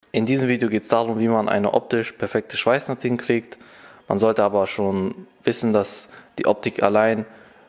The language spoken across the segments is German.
In diesem Video geht es darum, wie man eine optisch perfekte Schweißnaht hinkriegt. Man sollte aber schon wissen, dass die Optik allein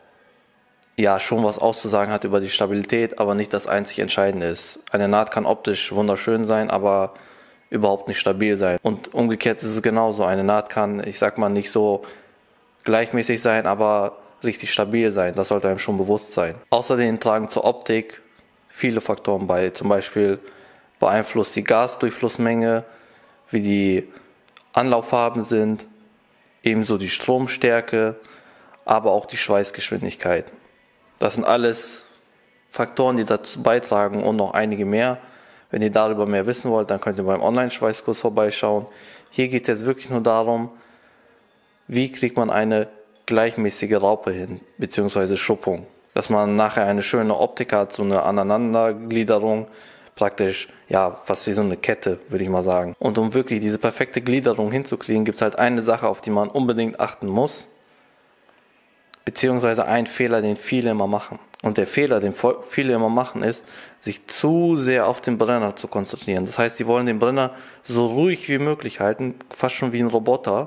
ja schon was auszusagen hat über die Stabilität, aber nicht das einzig Entscheidende ist. Eine Naht kann optisch wunderschön sein, aber überhaupt nicht stabil sein. Und umgekehrt ist es genauso. Eine Naht kann, ich sag mal, nicht so gleichmäßig sein, aber richtig stabil sein. Das sollte einem schon bewusst sein. Außerdem tragen zur Optik viele Faktoren bei. Zum Beispiel beeinflusst die Gasdurchflussmenge, wie die Anlauffarben sind, ebenso die Stromstärke, aber auch die Schweißgeschwindigkeit. Das sind alles Faktoren, die dazu beitragen und noch einige mehr. Wenn ihr darüber mehr wissen wollt, dann könnt ihr beim Online-Schweißkurs vorbeischauen. Hier geht es jetzt wirklich nur darum, wie kriegt man eine gleichmäßige Raupe hin, beziehungsweise Schuppung. Dass man nachher eine schöne Optik hat, so eine Aneinandergliederung, praktisch, ja, fast wie so eine Kette, würde ich mal sagen. Und um wirklich diese perfekte Gliederung hinzukriegen, gibt es halt eine Sache, auf die man unbedingt achten muss, beziehungsweise ein Fehler, den viele immer machen. Und der Fehler, den viele immer machen, ist, sich zu sehr auf den Brenner zu konzentrieren. Das heißt, die wollen den Brenner so ruhig wie möglich halten, fast schon wie ein Roboter.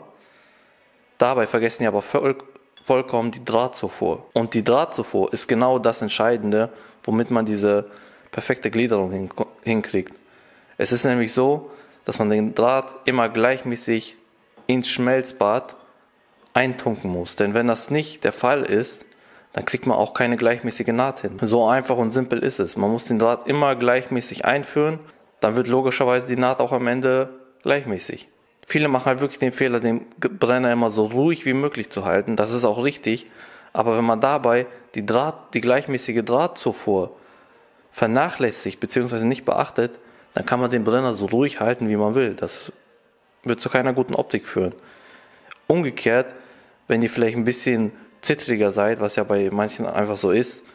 Dabei vergessen die aber vollkommen die Drahtzufuhr. Und die Drahtzufuhr ist genau das Entscheidende, womit man diese perfekte Gliederung hinkriegt. Es ist nämlich so, dass man den Draht immer gleichmäßig ins Schmelzbad eintunken muss. Denn wenn das nicht der Fall ist, dann kriegt man auch keine gleichmäßige Naht hin. So einfach und simpel ist es. Man muss den Draht immer gleichmäßig einführen, dann wird logischerweise die Naht auch am Ende gleichmäßig. Viele machen halt wirklich den Fehler, den Brenner immer so ruhig wie möglich zu halten. Das ist auch richtig. Aber wenn man dabei die gleichmäßige Drahtzufuhr vernachlässigt bzw. nicht beachtet, dann kann man den Brenner so ruhig halten, wie man will. Das wird zu keiner guten Optik führen. Umgekehrt, wenn ihr vielleicht ein bisschen zittriger seid, was ja bei manchen einfach so ist,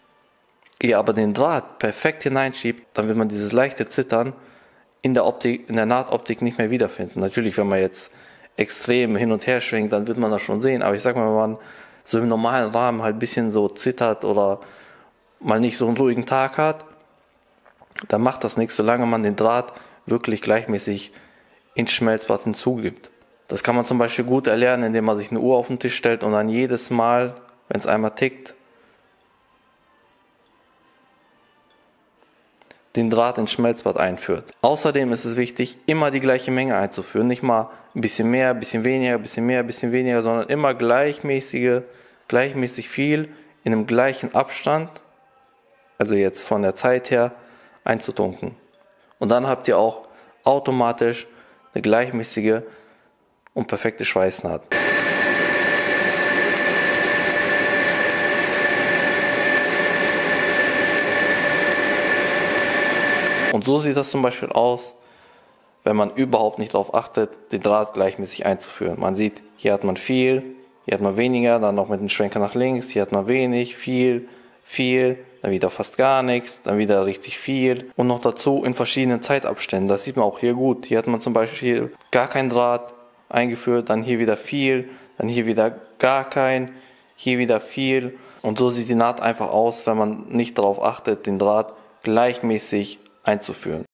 ihr aber den Draht perfekt hineinschiebt, dann wird man dieses leichte Zittern in der Nahtoptik nicht mehr wiederfinden. Natürlich, wenn man jetzt extrem hin und her schwingt, dann wird man das schon sehen. Aber ich sag mal, wenn man so im normalen Rahmen halt ein bisschen so zittert oder mal nicht so einen ruhigen Tag hat, dann macht das nichts, solange man den Draht wirklich gleichmäßig ins Schmelzbad hinzugibt. Das kann man zum Beispiel gut erlernen, indem man sich eine Uhr auf den Tisch stellt und dann jedes Mal, wenn es einmal tickt, den Draht ins Schmelzbad einführt. Außerdem ist es wichtig, immer die gleiche Menge einzuführen. Nicht mal ein bisschen mehr, ein bisschen weniger, ein bisschen mehr, ein bisschen weniger, sondern immer gleichmäßig viel in einem gleichen Abstand, also jetzt von der Zeit her, einzutunken. Und dann habt ihr auch automatisch eine gleichmäßige und perfekte Schweißnaht. Und so sieht das zum Beispiel aus, wenn man überhaupt nicht darauf achtet, den Draht gleichmäßig einzuführen. Man sieht, hier hat man viel, hier hat man weniger, dann noch mit dem Schwenker nach links, hier hat man wenig, viel, dann wieder fast gar nichts, dann wieder richtig viel und noch dazu in verschiedenen Zeitabständen. Das sieht man auch hier gut. Hier hat man zum Beispiel gar kein Draht eingeführt, dann hier wieder viel, dann hier wieder gar kein, hier wieder viel. Und so sieht die Naht einfach aus, wenn man nicht darauf achtet, den Draht gleichmäßig einzuführen.